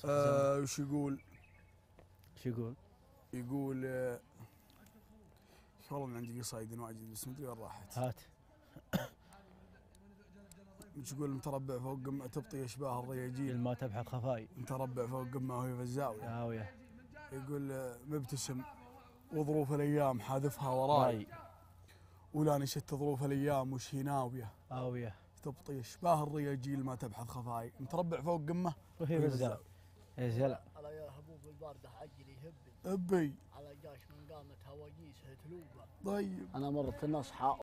وش يقول؟ شو يقول؟ يقول والله من عندي قصايد واجد بس مدري وين راحت. هات. وش يقول؟ متربع فوق قمة تبطي اشباه الرياجيل، ما تبحث خفاي. متربع فوق قمة وهي في الزاوية. هاوية. يقول مبتسم وظروف الايام حاذفها وراي، ولا نشت ظروف الايام وش هي ناوية. هاوية. تبطي اشباه الرياجيل ما تبحث خفاي، متربع فوق قمة وهي في الزاوية. يا زلمة. على يا هبوب الباردة عجلي هبي ابي على جاش من قامت هواجيس هتلوبة. طيب انا مرت نصحى